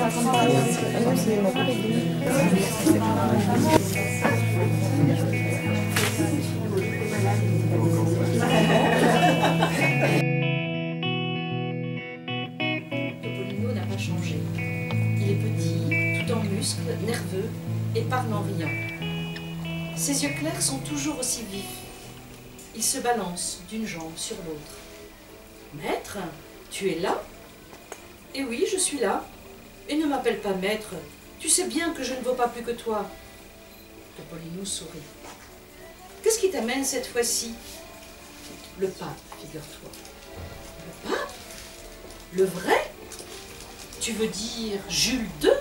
Topolino n'a pas changé. Il est petit, tout en muscles, nerveux et parle en riant. Ses yeux clairs sont toujours aussi vifs. Il se balance d'une jambe sur l'autre. « Maître, tu es là ?»« Eh oui, je suis là. Et ne m'appelle pas maître. Tu sais bien que je ne vaux pas plus que toi. » Topolino sourit. « Qu'est-ce qui t'amène cette fois-ci ?»« Le pape, figure-toi. »« Le pape? Le vrai? Tu veux dire Jules II?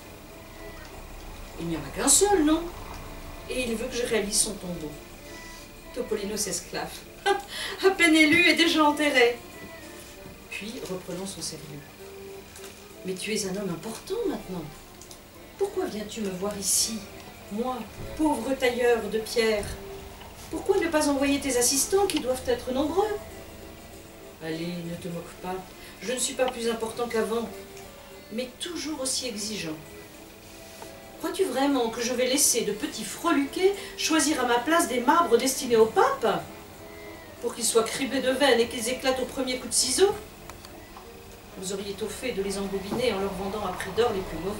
Il n'y en a qu'un seul, non? Et il veut que je réalise son tombeau. » Topolino s'esclaffe. À peine élu et déjà enterré. Puis, reprenant son sérieux. « Mais tu es un homme important maintenant. Pourquoi viens-tu me voir ici, moi, pauvre tailleur de pierre? Pourquoi ne pas envoyer tes assistants qui doivent être nombreux? Allez, ne te moque pas. Je ne suis pas plus important qu'avant, mais toujours aussi exigeant. Crois-tu vraiment que je vais laisser de petits freluquets choisir à ma place des marbres destinés au pape, pour qu'ils soient criblés de veine et qu'ils éclatent au premier coup de ciseau? Vous auriez tôt fait de les embobiner en leur vendant à prix d'or les plus mauvais. »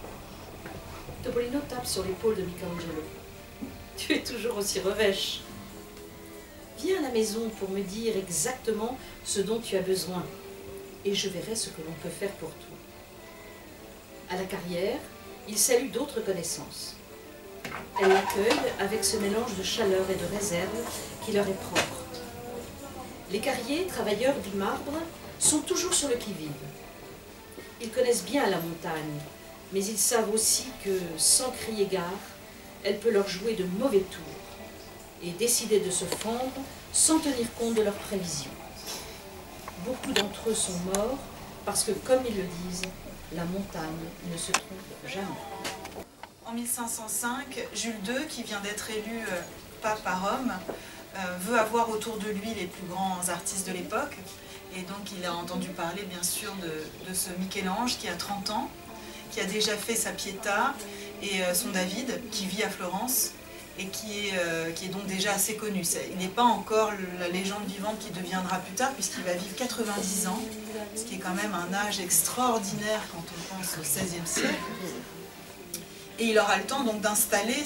Topolino tape sur l'épaule de Michelangelo. « Tu es toujours aussi revêche. Viens à la maison pour me dire exactement ce dont tu as besoin, et je verrai ce que l'on peut faire pour toi. » À la carrière, il salue d'autres connaissances. Elle l'accueille avec ce mélange de chaleur et de réserve qui leur est propre. Les carriers, travailleurs du marbre, sont toujours sur le qui-vive. Ils connaissent bien la montagne, mais ils savent aussi que, sans crier gare, elle peut leur jouer de mauvais tours et décider de se fendre sans tenir compte de leurs prévisions. Beaucoup d'entre eux sont morts parce que, comme ils le disent, la montagne ne se trompe jamais. En 1505, Jules II, qui vient d'être élu pape à Rome, veut avoir autour de lui les plus grands artistes de l'époque. Et donc il a entendu parler bien sûr de ce Michel-Ange qui a 30 ans, qui a déjà fait sa Pietà, et son David, qui vit à Florence, et qui est donc déjà assez connu. Il n'est pas encore la légende vivante qui deviendra plus tard, puisqu'il va vivre 90 ans, ce qui est quand même un âge extraordinaire quand on pense au XVIe siècle. Et il aura le temps donc d'installer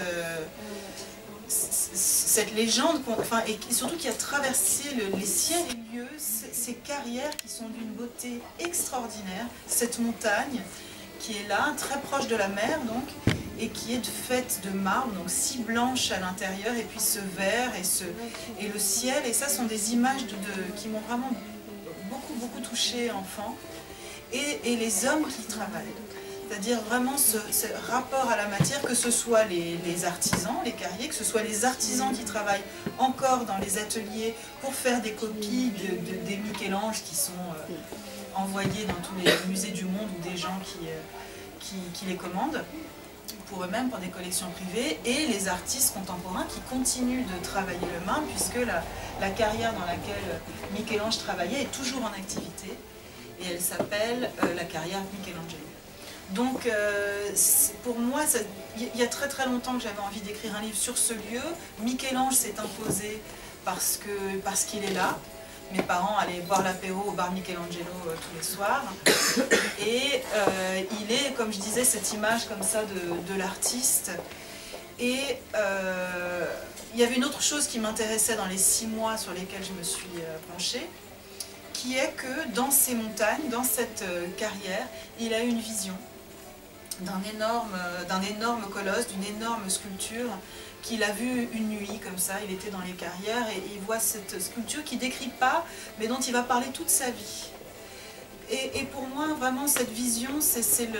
cette légende, enfin, et surtout qui a traversé les ciels et lieux, ces carrières qui sont d'une beauté extraordinaire, cette montagne qui est là, très proche de la mer donc, et qui est faite de marbre, donc si blanche à l'intérieur, et puis ce vert et le ciel, et ça sont des images qui m'ont vraiment beaucoup touché enfant, et les hommes qui travaillent. C'est-à-dire vraiment ce rapport à la matière, que ce soit les artisans, les carriers, que ce soit les artisans qui travaillent encore dans les ateliers pour faire des copies des Michel-Ange qui sont envoyés dans tous les musées du monde, ou des gens qui les commandent pour eux-mêmes, pour des collections privées, et les artistes contemporains qui continuent de travailler le marbre, puisque la carrière dans laquelle Michel-Ange travaillait est toujours en activité, et elle s'appelle la carrière Michelangelo. Donc, pour moi, il y a très longtemps que j'avais envie d'écrire un livre sur ce lieu. Michel-Ange s'est imposé parce qu'il est là. Mes parents allaient boire l'apéro au bar Michelangelo tous les soirs. Et il est, comme je disais, cette image comme ça de l'artiste. Et il y avait une autre chose qui m'intéressait dans les 6 mois sur lesquels je me suis penchée, qui est que dans ces montagnes, dans cette carrière, il a eu une vision d'un énorme colosse, d'une énorme sculpture qu'il a vue une nuit comme ça. Il était dans les carrières et il voit cette sculpture qu'il ne décrit pas, mais dont il va parler toute sa vie. Et pour moi, vraiment, cette vision, c'est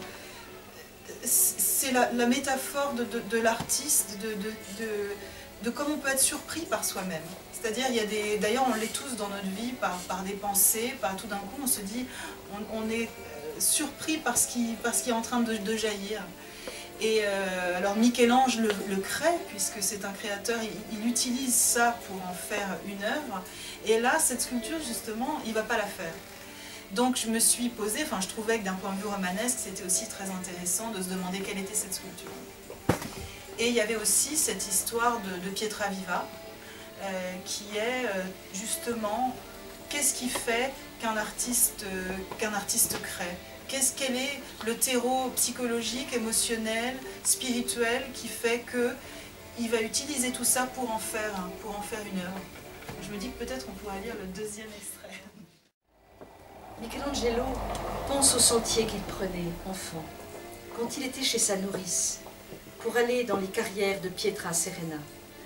la métaphore de l'artiste, de comment on peut être surpris par soi-même. C'est-à-dire, d'ailleurs, on l'est tous dans notre vie par des pensées, tout d'un coup, on se dit, on est surpris par ce qui est en train de jaillir. Et alors Michel-Ange le crée, puisque c'est un créateur, il utilise ça pour en faire une œuvre. Et là, cette sculpture, justement, il ne va pas la faire. Donc je me suis posée, enfin je trouvais que d'un point de vue romanesque, c'était aussi très intéressant de se demander quelle était cette sculpture. Et il y avait aussi cette histoire de Pietra Viva, qui est justement, qu'est-ce qui fait qu'un artiste crée? Quel est le terreau psychologique, émotionnel, spirituel qui fait qu'il va utiliser tout ça pour en faire une œuvre? Je me dis que peut-être on pourrait lire le deuxième extrait. Michelangelo pense au sentier qu'il prenait, enfant, quand il était chez sa nourrice, pour aller dans les carrières de Pietra Serena.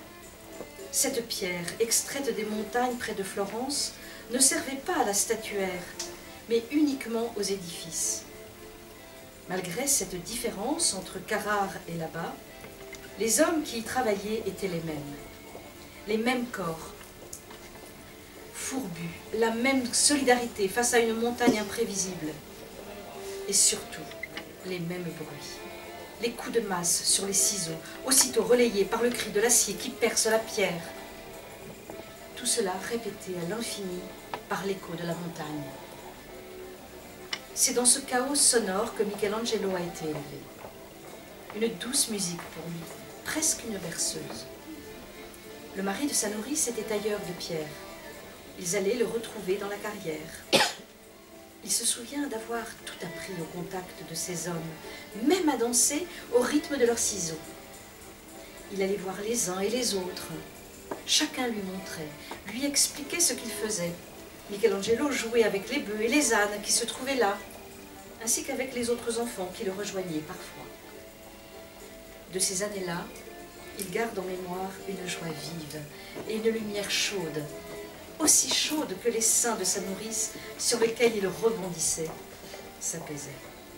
Cette pierre, extraite des montagnes près de Florence, ne servait pas à la statuaire, mais uniquement aux édifices. Malgré cette différence entre Carrare et là-bas, les hommes qui y travaillaient étaient les mêmes corps, fourbus, la même solidarité face à une montagne imprévisible, et surtout les mêmes bruits. Les coups de masse sur les ciseaux, aussitôt relayés par le cri de l'acier qui perce la pierre. Tout cela répété à l'infini par l'écho de la montagne. C'est dans ce chaos sonore que Michelangelo a été élevé. Une douce musique pour lui, presque une berceuse. Le mari de sa nourrice était tailleur de pierre. Ils allaient le retrouver dans la carrière. Il se souvient d'avoir tout appris au contact de ces hommes, même à danser au rythme de leurs ciseaux. Il allait voir les uns et les autres. Chacun lui montrait, lui expliquait ce qu'il faisait. Michelangelo jouait avec les bœufs et les ânes qui se trouvaient là, ainsi qu'avec les autres enfants qui le rejoignaient parfois. De ces années-là, il garde en mémoire une joie vive et une lumière chaude, aussi chaude que les seins de sa nourrice sur lesquels il rebondissait, s'apaisait.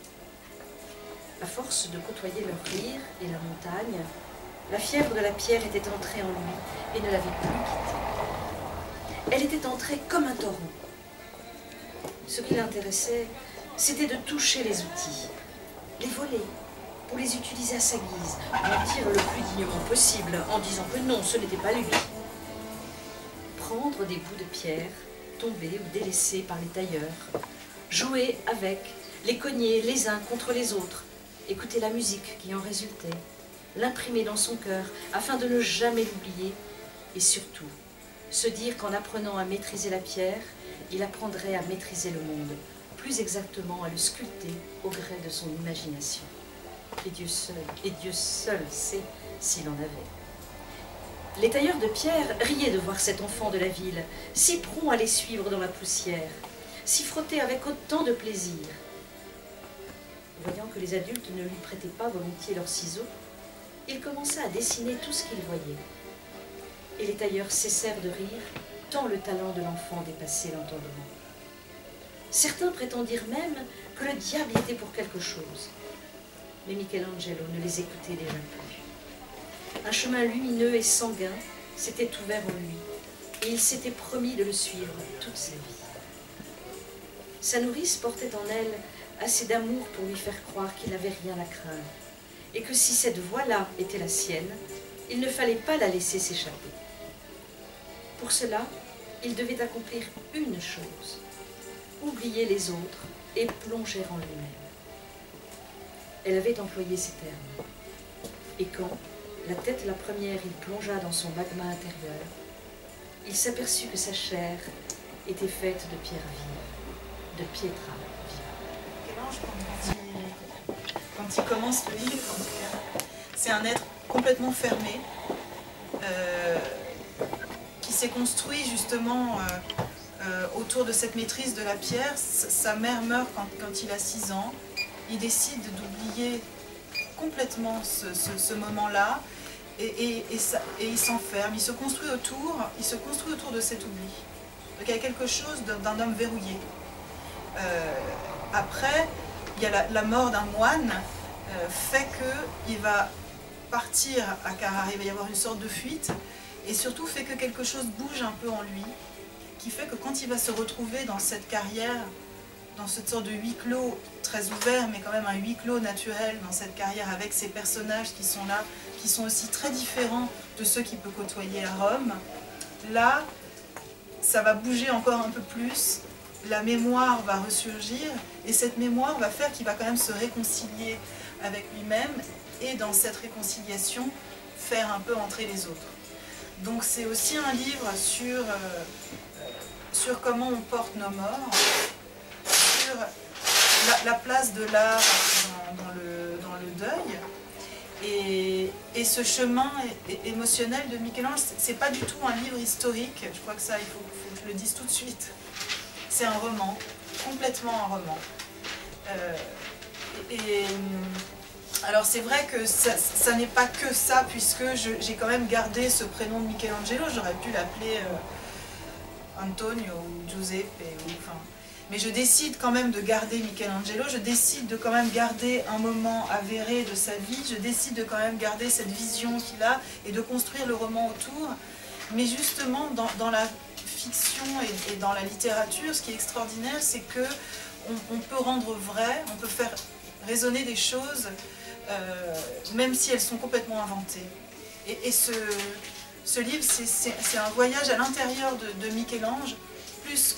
À force de côtoyer leur rire et la montagne, la fièvre de la pierre était entrée en lui et ne l'avait plus quitté. Elle était entrée comme un torrent. Ce qui l'intéressait, c'était de toucher les outils, les voler, pour les utiliser à sa guise, mentir le plus dignement possible en disant que non, ce n'était pas lui. Prendre des bouts de pierre, tombés ou délaissés par les tailleurs, jouer avec, les cogner les uns contre les autres, écouter la musique qui en résultait, l'imprimer dans son cœur afin de ne jamais l'oublier, et surtout, se dire qu'en apprenant à maîtriser la pierre, il apprendrait à maîtriser le monde, plus exactement à le sculpter au gré de son imagination. Et Dieu seul sait s'il en avait. Les tailleurs de pierre riaient de voir cet enfant de la ville, si prompt à les suivre dans la poussière, s'y frotter avec autant de plaisir. Voyant que les adultes ne lui prêtaient pas volontiers leurs ciseaux, il commença à dessiner tout ce qu'il voyait. Et les tailleurs cessèrent de rire, tant le talent de l'enfant dépassait l'entendement. Certains prétendirent même que le diable y était pour quelque chose. Mais Michelangelo ne les écoutait déjà plus. Un chemin lumineux et sanguin s'était ouvert en lui, et il s'était promis de le suivre toute sa vie. Sa nourrice portait en elle assez d'amour pour lui faire croire qu'il n'avait rien à craindre, et que si cette voie-là était la sienne, il ne fallait pas la laisser s'échapper. Pour cela, il devait accomplir une chose, oublier les autres et plonger en lui-même. Elle avait employé ces termes. Et quand, la tête la première, il plongea dans son magma intérieur, il s'aperçut que sa chair était faite de pierre vive, de Pietra Viva. Quand il commence le livre, c'est un être complètement fermé, qui s'est construit justement autour de cette maîtrise de la pierre. Sa mère meurt quand il a 6 ans. Il décide d'oublier complètement ce moment-là et il s'enferme, il se construit autour de cet oubli. Donc il y a quelque chose d'un homme verrouillé. Après, il y a la mort d'un moine fait qu'il va partir à Carrare, il va y avoir une sorte de fuite, et surtout fait que quelque chose bouge un peu en lui, qui fait que quand il va se retrouver dans cette carrière, dans cette sorte de huis clos très ouvert, mais quand même un huis clos naturel dans cette carrière avec ces personnages qui sont là, qui sont aussi très différents de ceux qu'il peut côtoyer à Rome, là, ça va bouger encore un peu plus la mémoire va ressurgir, et cette mémoire va faire qu'il va quand même se réconcilier avec lui-même, et dans cette réconciliation, faire un peu entrer les autres. Donc c'est aussi un livre sur comment on porte nos morts, sur la place de l'art dans le deuil, et ce chemin émotionnel de Michel-Ange. C'est pas du tout un livre historique, je crois que ça, il faut que je le dise tout de suite. C'est un roman, complètement un roman. Alors c'est vrai que ça n'est pas que ça, puisque j'ai quand même gardé ce prénom de Michelangelo. J'aurais pu l'appeler Antonio ou Giuseppe, mais je décide quand même de garder Michelangelo, je décide de quand même garder un moment avéré de sa vie, je décide de quand même garder cette vision qu'il a et de construire le roman autour. Mais justement, dans la fiction et dans la littérature, ce qui est extraordinaire, c'est que on peut rendre vrai, on peut faire résonner des choses, même si elles sont complètement inventées. Et ce livre, c'est un voyage à l'intérieur de Michel-Ange, plus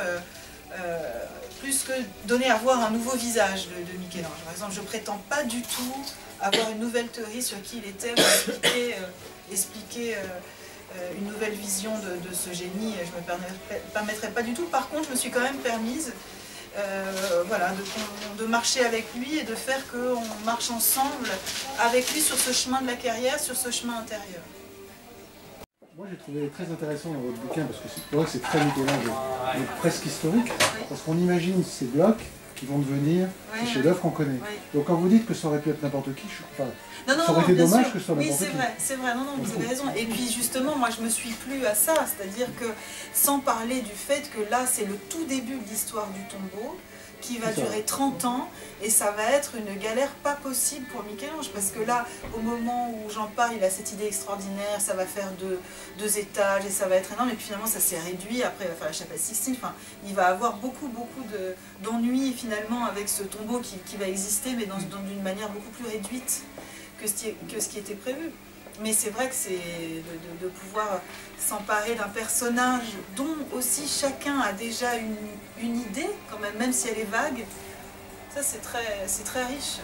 que donner à voir un nouveau visage de Michel-Ange. Par exemple, je ne prétends pas du tout avoir une nouvelle théorie sur qui il était, ou expliquer une nouvelle vision de ce génie, je ne me permettrai pas du tout. Par contre, je me suis quand même permise voilà, de marcher avec lui et de faire qu'on marche ensemble avec lui sur ce chemin de la carrière, sur ce chemin intérieur. Moi j'ai trouvé très intéressant dans votre bouquin, parce que c'est vrai que c'est très Michel-Ange, mais presque historique, parce qu'on imagine ces blocs qui vont devenir ces chefs-d'œuvre qu'on connaît. Donc quand vous dites que ça aurait pu être n'importe qui, ça aurait été dommage que ce soit n'importe qui. Oui, c'est vrai, non, vous avez raison. Et puis justement, moi je me suis plu à ça, c'est-à-dire que sans parler du fait que là c'est le tout début de l'histoire du tombeau, qui va durer 30 ans, et ça va être une galère pas possible pour Michel-Ange, parce que là, au moment où j'en parle, il a cette idée extraordinaire, ça va faire deux étages, et ça va être énorme, et puis finalement ça s'est réduit, après il va faire la chapelle Sixtine, enfin, il va avoir beaucoup d'ennuis finalement avec ce tombeau qui va exister, mais d'une manière beaucoup plus réduite que ce qui était prévu. Mais c'est vrai que c'est de pouvoir s'emparer d'un personnage dont aussi chacun a déjà une idée, quand même si elle est vague. Ça, c'est très riche.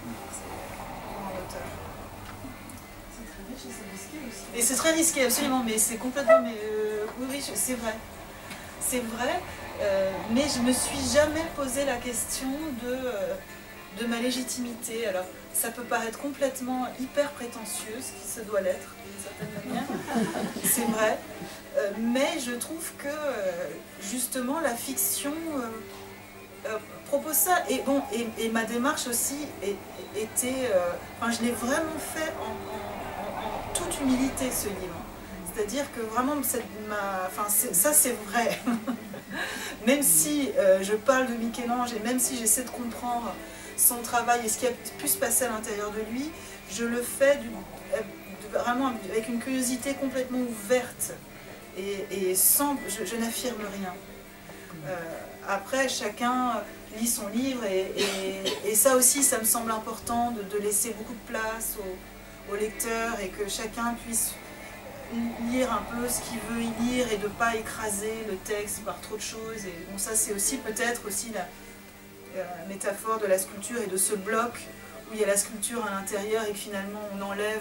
C'est très riche et c'est risqué aussi. Et c'est très risqué, absolument, mais c'est complètement... oui, c'est vrai. C'est vrai, mais je ne me suis jamais posé la question de ma légitimité. Alors, ça peut paraître complètement hyper prétentieux, ce qui se doit l'être d'une certaine manière, c'est vrai, mais je trouve que justement la fiction propose ça, et ma démarche aussi était, je l'ai vraiment fait en toute humilité, ce livre. C'est-à-dire que vraiment, ça c'est vrai. Même si je parle de Michel-Ange et même si j'essaie de comprendre son travail et ce qui a pu se passer à l'intérieur de lui, je le fais vraiment avec une curiosité complètement ouverte et sans, je n'affirme rien. Après, chacun lit son livre et ça aussi, ça me semble important de laisser beaucoup de place au lecteur et que chacun puisse lire un peu ce qu'il veut y lire et de ne pas écraser le texte par trop de choses. Et bon, ça c'est aussi peut-être aussi la métaphore de la sculpture et de ce bloc où il y a la sculpture à l'intérieur et que finalement on enlève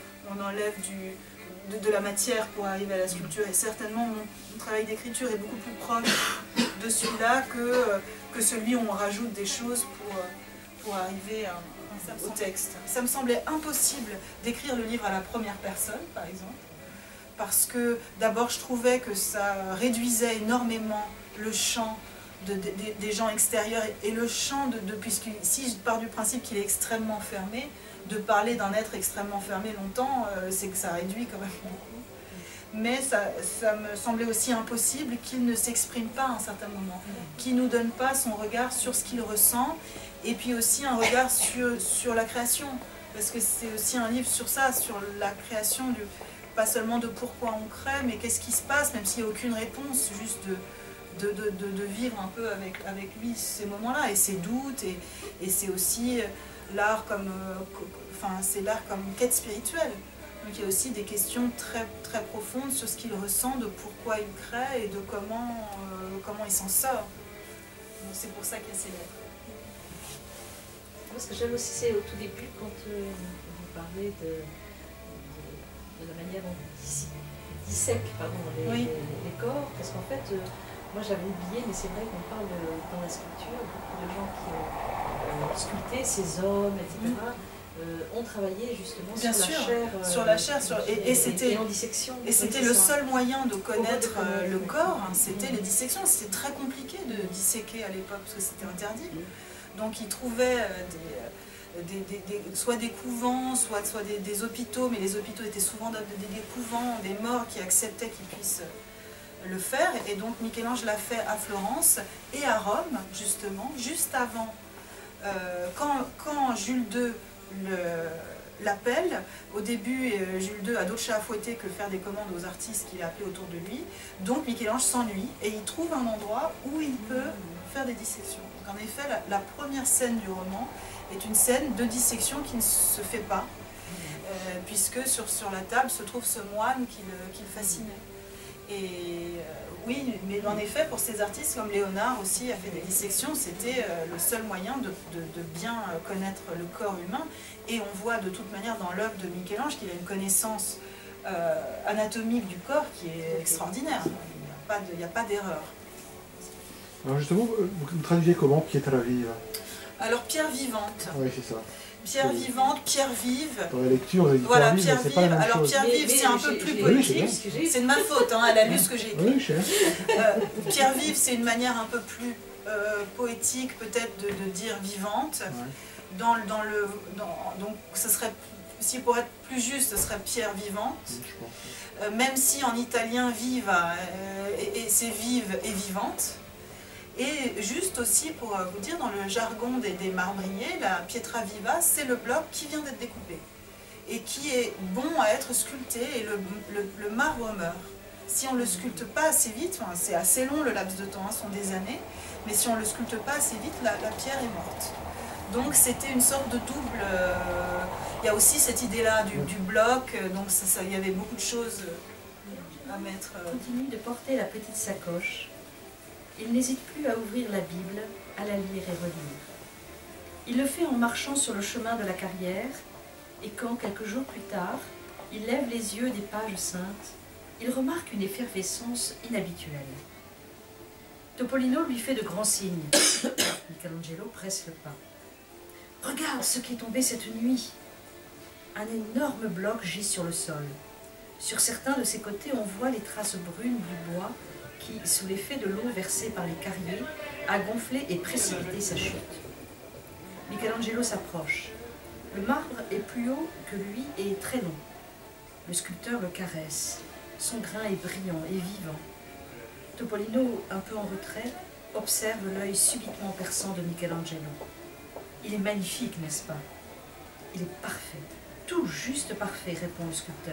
de la matière pour arriver à la sculpture. Et certainement mon travail d'écriture est beaucoup plus proche de celui-là que celui où on rajoute des choses pour arriver au texte. Ça me semblait impossible d'écrire le livre à la première personne, par exemple, parce que d'abord je trouvais que ça réduisait énormément le champ des gens extérieurs et le champ puisque si je pars du principe qu'il est extrêmement fermé, de parler d'un être extrêmement fermé longtemps, c'est que ça réduit quand même beaucoup. Mais ça me semblait aussi impossible qu'il ne s'exprime pas à un certain moment, qu'il ne nous donne pas son regard sur ce qu'il ressent, et puis aussi un regard sur la création, parce que c'est aussi un livre sur ça, sur la création, pas seulement de pourquoi on crée, mais qu'est-ce qui se passe, même s'il n'y a aucune réponse, juste de vivre un peu avec lui ces moments-là, et ses doutes, et c'est aussi l'art comme quête spirituelle. Donc il y a aussi des questions très, profondes sur ce qu'il ressent, de pourquoi il crée et de comment il s'en sort. Donc c'est pour ça qu'il y a ces lettres. Parce que j'aime aussi, c'est au tout début, quand vous parlez de la manière dont on dissèque les corps, parce qu'en fait, moi j'avais oublié, mais c'est vrai qu'on parle dans la sculpture, beaucoup de gens qui ont sculpté ces hommes, etc., ont travaillé justement sur la chair. Et en dissection. Et c'était le seul moyen de connaître le corps, hein, c'était les dissections. C'était très compliqué de disséquer à l'époque, parce que c'était interdit. Donc ils trouvaient soit des couvents, soit des hôpitaux, mais les hôpitaux étaient souvent des couvents, des morts qui acceptaient qu'ils puissent le faire. Et donc Michel-Ange l'a fait à Florence et à Rome, justement, juste avant. Quand Jules II l'appelle, au début Jules II a d'autres chats à fouetter que faire des commandes aux artistes qu'il a appelés autour de lui. Donc Michel-Ange s'ennuie et il trouve un endroit où il peut faire des dissections. Donc en effet, la première scène du roman est une scène de dissection qui ne se fait pas, puisque sur la table se trouve ce moine qui le fascinait. Et oui, mais en effet, pour ces artistes comme Léonard aussi a fait des dissections, c'était le seul moyen de bien connaître le corps humain. Et on voit de toute manière dans l'œuvre de Michel-Ange qu'il a une connaissance anatomique du corps qui est extraordinaire. Il n'y a pas d'erreur. Alors justement, vous traduisez comment Pietra viva? Alors pierre vivante. Oui, c'est ça. Pierre vivante, pierre vive. Dans la lecture, vous avez dit voilà, pierre vive, c'est pas la même alors chose. pierre vive, c'est un peu plus poétique. C'est de ma faute, hein, elle a lu ce que j'ai écrit. Oui, cher. Pierre vive, c'est une manière un peu plus poétique, peut-être, de dire vivante. Ouais. Donc, ce serait, si pour être plus juste, ce serait pierre vivante. Oui, même si en italien, viva, c'est vive et vivante. Et juste aussi pour vous dire, dans le jargon des marbriers, la pietra viva, c'est le bloc qui vient d'être découpé et qui est bon à être sculpté, et le marbre meurt. Si on ne le sculpte pas assez vite, enfin, c'est assez long le laps de temps, hein, ce sont des années, mais si on ne le sculpte pas assez vite, la pierre est morte. Donc c'était une sorte de double... il y a aussi cette idée-là du bloc, donc il y avait beaucoup de choses à mettre... Continue de porter la petite sacoche. Il n'hésite plus à ouvrir la Bible, à la lire et relire. Il le fait en marchant sur le chemin de la carrière, et quand, quelques jours plus tard, il lève les yeux des pages saintes, il remarque une effervescence inhabituelle. Topolino lui fait de grands signes. Michelangelo presse le pas. « Regarde ce qui est tombé cette nuit !» Un énorme bloc gît sur le sol. Sur certains de ses côtés, on voit les traces brunes du bois qui, sous l'effet de l'eau versée par les carriers, a gonflé et précipité sa chute. Michelangelo s'approche. Le marbre est plus haut que lui et très long. Le sculpteur le caresse. Son grain est brillant et vivant. Topolino, un peu en retrait, observe l'œil subitement perçant de Michelangelo. Il est magnifique, n'est-ce pas? Il est parfait, tout juste parfait, répond le sculpteur.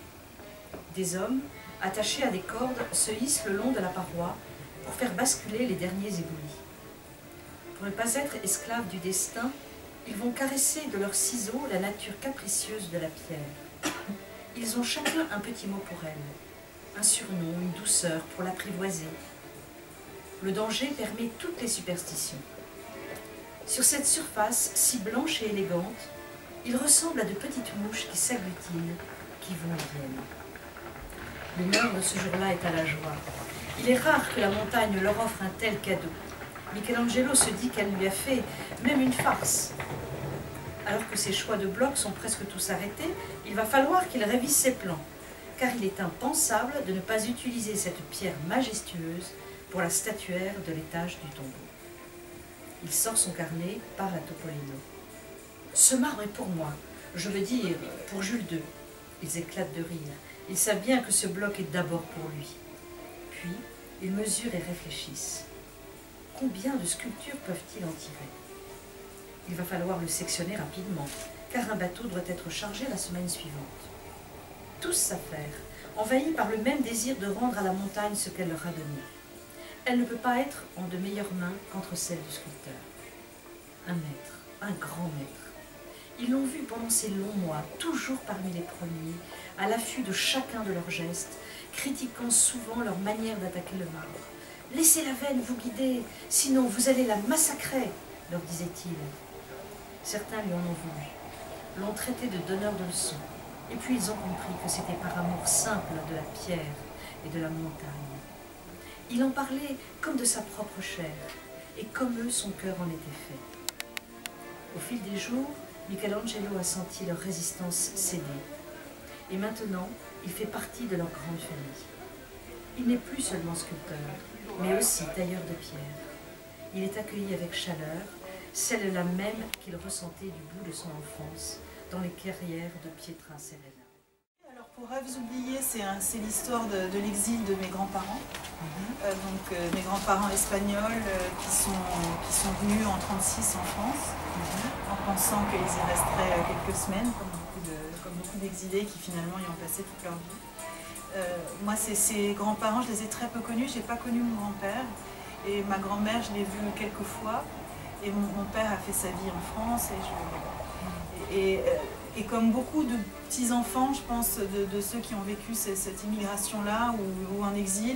Des hommes, attachés à des cordes, se hissent le long de la paroi pour faire basculer les derniers éboulis. Pour ne pas être esclaves du destin, ils vont caresser de leurs ciseaux la nature capricieuse de la pierre. Ils ont chacun un petit mot pour elle, un surnom, une douceur pour l'apprivoiser. Le danger permet toutes les superstitions. Sur cette surface si blanche et élégante, il ressemble à de petites mouches qui s'agglutinent, qui vont et viennent. L'humeur de ce jour-là est à la joie. Il est rare que la montagne leur offre un tel cadeau. Michelangelo se dit qu'elle lui a fait même une farce. Alors que ses choix de blocs sont presque tous arrêtés, il va falloir qu'il révise ses plans, car il est impensable de ne pas utiliser cette pierre majestueuse pour la statuaire de l'étage du tombeau. Il sort son carnet, parle à Topolino. « Ce marbre est pour moi, je veux dire, pour Jules II. » Ils éclatent de rire. Ils savent bien que ce bloc est d'abord pour lui. Puis, ils mesurent et réfléchissent. Combien de sculptures peuvent-ils en tirer? Il va falloir le sectionner rapidement, car un bateau doit être chargé la semaine suivante. Tous s'affairent, envahis par le même désir de rendre à la montagne ce qu'elle leur a donné. Elle ne peut pas être en de meilleures mains qu'entre celles du sculpteur. Un maître, un grand maître. Ils l'ont vu pendant ces longs mois, toujours parmi les premiers, à l'affût de chacun de leurs gestes, critiquant souvent leur manière d'attaquer le marbre, Laissez la veine vous guider, sinon vous allez la massacrer, leur disait-il. Certains lui en ont voulu, l'ont traité de donneur de leçons, et puis ils ont compris que c'était par amour simple de la pierre et de la montagne. Il en parlait comme de sa propre chair, et comme eux, son cœur en était fait. Au fil des jours, Michelangelo a senti leur résistance céder. Et maintenant, il fait partie de leur grande famille. Il n'est plus seulement sculpteur, mais aussi tailleur de pierre. Il est accueilli avec chaleur, celle-là même qu'il ressentait du bout de son enfance, dans les carrières de Pietra Serena. Alors pour Rêves oubliés, c'est l'histoire de l'exil de mes grands-parents. Mes grands-parents espagnols qui sont venus en 1936 en France, en pensant qu'ils y resteraient quelques semaines, comme beaucoup d'exilés qui finalement y ont passé toute leur vie. Moi, ces grands-parents, je les ai très peu connus. Je n'ai pas connu mon grand-père. Et ma grand-mère, je l'ai vue quelques fois. Et mon père a fait sa vie en France. Et comme beaucoup de petits-enfants, je pense, de ceux qui ont vécu cette immigration-là ou un exil,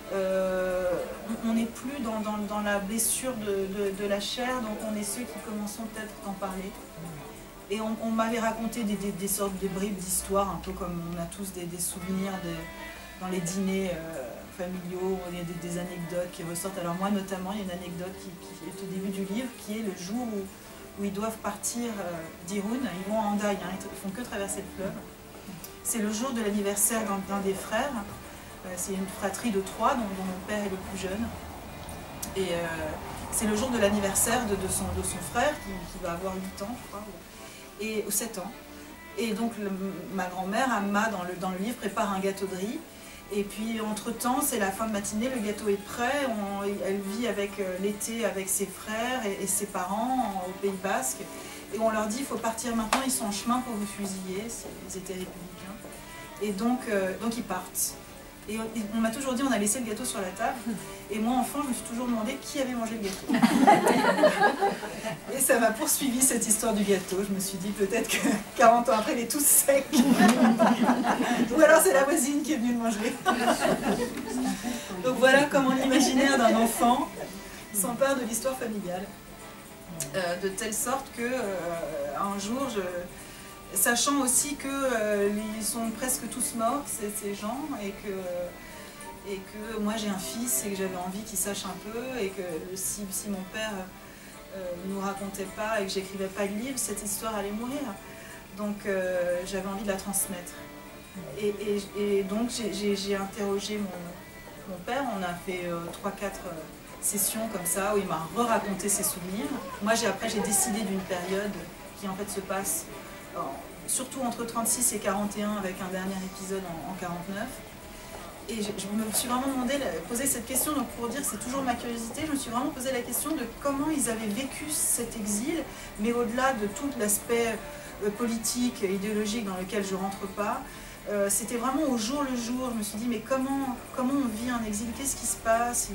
on n'est plus dans la blessure de la chair, donc on est ceux qui commençons peut-être d'en parler. Et on m'avait raconté des sortes de bribes d'histoire, un peu comme on a tous des souvenirs dans les dîners familiaux, il y a des anecdotes qui ressortent. Alors moi notamment, il y a une anecdote qui est au début du livre, qui est le jour où ils doivent partir d'Irun. Ils vont à Hendaye, ils ne font que traverser le fleuve. C'est le jour de l'anniversaire d'un des frères. C'est une fratrie de 3 dont mon père est le plus jeune. Et c'est le jour de l'anniversaire de son frère qui va avoir 8 ans, je crois, ou 7 ans. Et donc ma grand-mère, Amma, dans le livre, prépare un gâteau de riz. Et puis entre-temps, c'est la fin de matinée, le gâteau est prêt, elle vit l'été avec ses frères et ses parents au Pays Basque. Et on leur dit, il faut partir maintenant, ils sont en chemin pour vous fusiller, ils étaient républicains. Et donc ils partent. Et on m'a toujours dit, on a laissé le gâteau sur la table. Et moi, enfant, je me suis toujours demandé qui avait mangé le gâteau. Et ça m'a poursuivi, cette histoire du gâteau. Je me suis dit, peut-être que 40 ans après, il est tout sec. Ou alors c'est la voisine qui est venue le manger. Donc voilà comment l'imaginaire d'un enfant s'empare de l'histoire familiale. De telle sorte que un jour, sachant aussi qu'ils sont presque tous morts, ces gens, et que moi j'ai un fils et que j'avais envie qu'il sache un peu, et que si mon père ne nous racontait pas et que j'écrivais pas de livre, cette histoire allait mourir. Donc j'avais envie de la transmettre. Et donc j'ai interrogé mon père, on a fait 3-4 sessions comme ça, où il m'a re-raconté ses souvenirs. Moi après j'ai décidé d'une période qui en fait se passe surtout entre 36 et 41 avec un dernier épisode en 49. Et je me suis vraiment posé cette question, donc pour dire c'est toujours ma curiosité, je me suis vraiment posé la question de comment ils avaient vécu cet exil, mais au-delà de tout l'aspect politique, idéologique dans lequel je ne rentre pas, c'était vraiment au jour le jour. Je me suis dit mais comment on vit un exil, qu'est-ce qui se passe,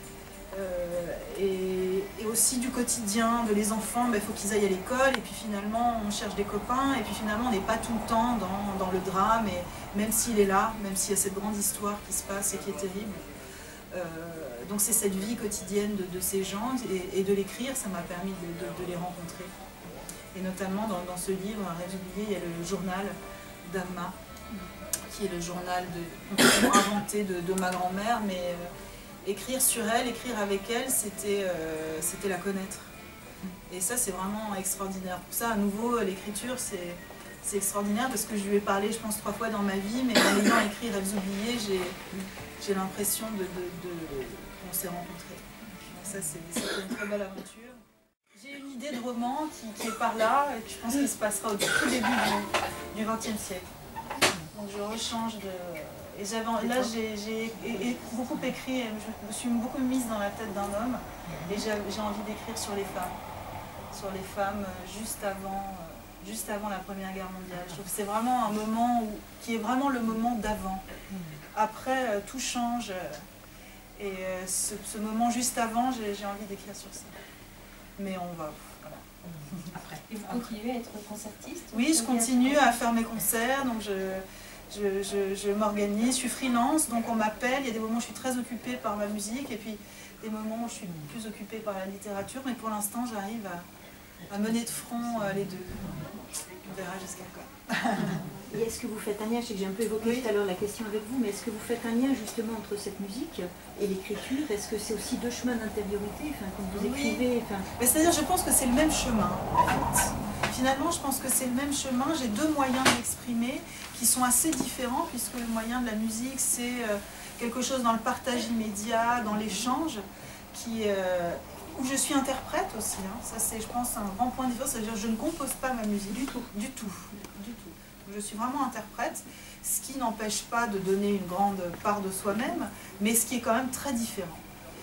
et aussi du quotidien de les enfants, il faut qu'ils aillent à l'école, et puis finalement on cherche des copains, et puis finalement on n'est pas tout le temps dans le drame, et même s'il est là, même s'il y a cette grande histoire qui se passe et qui est terrible. Donc c'est cette vie quotidienne de ces gens, et de l'écrire, ça m'a permis de les rencontrer. Et notamment dans ce livre, Rêves oubliés, il y a le journal d'Amma, qui est le journal complètement inventé de ma grand-mère, mais écrire sur elle, écrire avec elle, c'était la connaître. Et ça, c'est vraiment extraordinaire. Pour ça, à nouveau, l'écriture, c'est extraordinaire parce que je lui ai parlé, je pense, 3 fois dans ma vie, mais en ayant écrit Rêves oubliés, j'ai l'impression qu'on s'est rencontrés. Ça, c'était une très belle aventure. J'ai une idée de roman qui est par là, et je pense qu'il se passera au tout début du XXe siècle. Donc je rechange de... Et là, j'ai beaucoup écrit, je me suis beaucoup mise dans la tête d'un homme, et j'ai envie d'écrire sur les femmes juste avant la Première Guerre mondiale. Je trouve que c'est vraiment un moment qui est vraiment le moment d'avant. Après, tout change, et ce moment juste avant, j'ai envie d'écrire sur ça. Mais on va... Voilà. Après. Et vous continuez à être concertiste? Oui, je continue à faire mes concerts, donc je m'organise, je suis freelance, donc on m'appelle, il y a des moments où je suis très occupée par ma musique, et puis des moments où je suis plus occupée par la littérature, mais pour l'instant j'arrive à mener de front les deux. On verra jusqu'à quand. Et est-ce que vous faites un lien, je sais que j'ai un peu évoqué tout à l'heure la question avec vous, mais est-ce que vous faites un lien justement entre cette musique et l'écriture? Est-ce que c'est aussi deux chemins d'intériorité, quand vous écrivez C'est-à-dire, je pense que c'est le même chemin, en fait. Finalement, je pense que c'est le même chemin. J'ai deux moyens d'exprimer qui sont assez différents, puisque le moyen de la musique, c'est quelque chose dans le partage immédiat, dans l'échange, où je suis interprète aussi. Ça, c'est, je pense, un grand point de différence. C'est-à-dire, je ne compose pas ma musique du tout. Je suis vraiment interprète, ce qui n'empêche pas de donner une grande part de soi-même, mais ce qui est quand même très différent.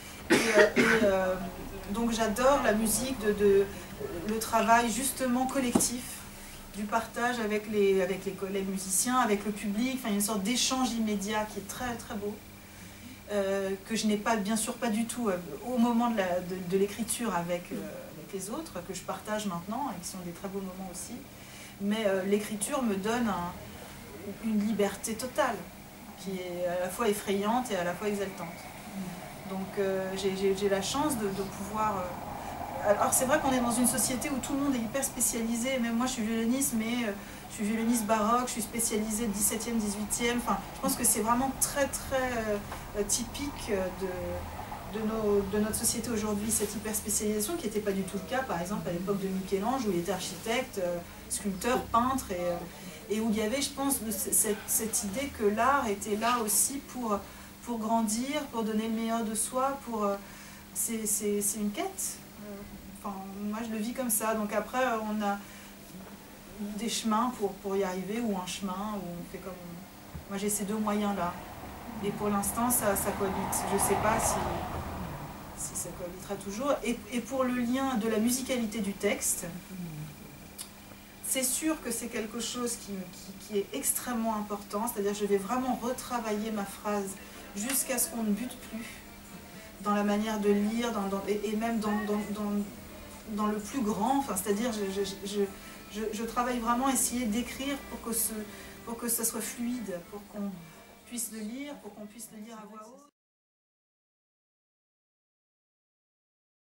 Donc j'adore la musique, le travail justement collectif, du partage avec les collègues musiciens, avec le public, une sorte d'échange immédiat qui est très très beau, que je n'ai pas, bien sûr pas du tout au moment de l'écriture avec les autres, que je partage maintenant et qui sont des très beaux moments aussi. Mais l'écriture me donne une liberté totale, qui est à la fois effrayante et à la fois exaltante. Donc j'ai la chance de pouvoir... Alors c'est vrai qu'on est dans une société où tout le monde est hyper spécialisé, même moi je suis violoniste, mais je suis violoniste baroque, je suis spécialisée 17e, 18e, je pense que c'est vraiment très très typique de notre société aujourd'hui, cette hyper spécialisation qui n'était pas du tout le cas par exemple à l'époque de Michel-Ange, où il était architecte, sculpteur, peintre, et où il y avait, je pense, cette idée que l'art était là aussi pour grandir, pour donner le meilleur de soi, c'est une quête. Moi je le vis comme ça, donc après on a des chemins pour y arriver, ou un chemin où on fait comme... Moi j'ai ces deux moyens-là, et pour l'instant ça cohabite. Je ne sais pas si ça cohabitera toujours. Et pour le lien de la musicalité du texte, c'est sûr que c'est quelque chose qui est extrêmement important, c'est-à-dire je vais vraiment retravailler ma phrase jusqu'à ce qu'on ne bute plus dans la manière de lire, et même dans le plus grand, c'est-à-dire je travaille vraiment à essayer d'écrire pour que ça soit fluide, pour qu'on puisse le lire, à voix haute.